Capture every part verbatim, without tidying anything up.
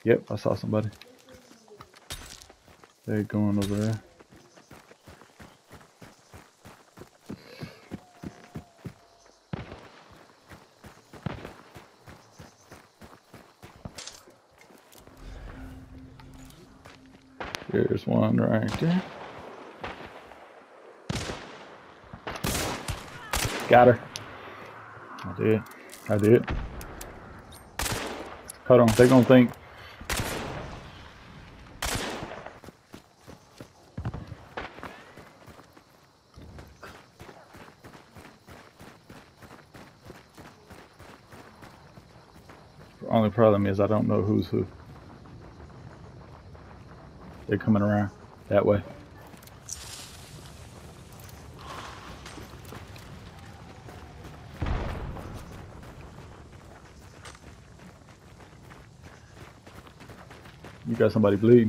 Yep, I saw somebody. They're going over there. There's one right there. Got her. I did. I did. Hold on, they're gonna think. The only problem is I don't know who's who. They're coming around that way. You got somebody bleeding.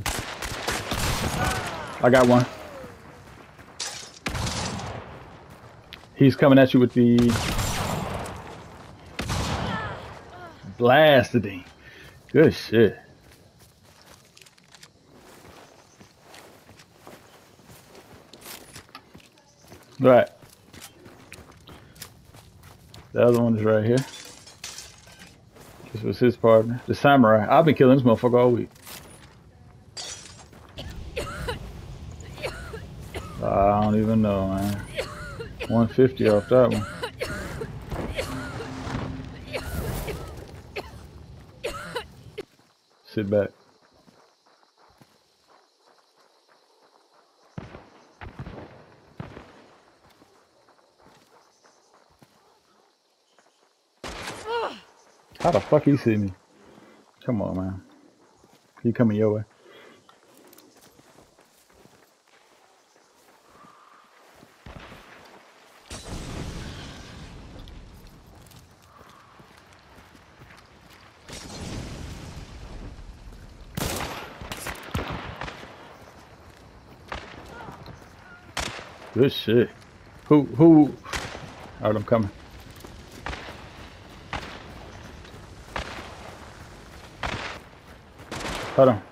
I got one. He's coming at you with the blasted. Good shit. Right. The other one is right here. This was his partner. The samurai. I've been killing this motherfucker all week. I don't even know, man. one fifty off that one. Sit back. How the fuck he see me? Come on, man. He coming your way. Good shit. Who, who? Alright, I'm coming. Hold on.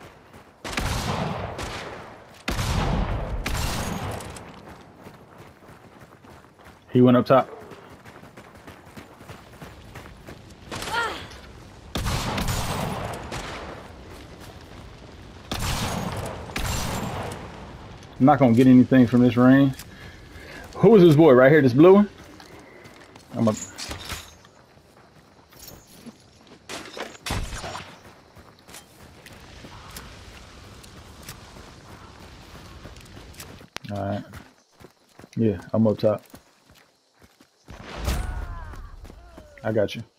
He went up top. I'm not gonna get anything from this range. Who is this boy right here? This blue one? I'm a. All right. Yeah, I'm up top. I got you.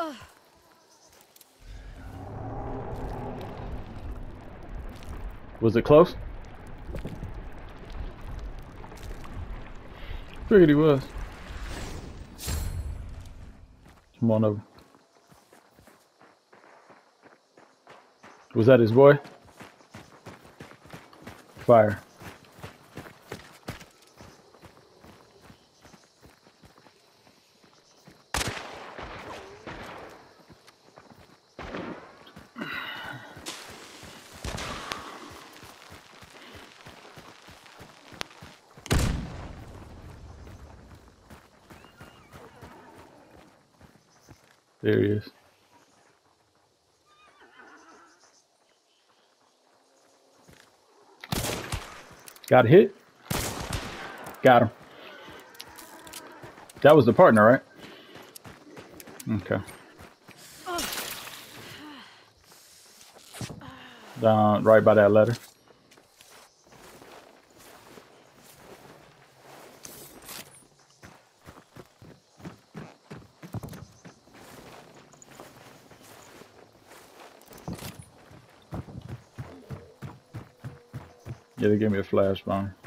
Was it close? Figured he was. Come on over. Was that his boy? Fire. There he is. Got hit. Got him. That was the partner, right? Okay. Down right by that ladder. Yeah, they gave me a flash bomb.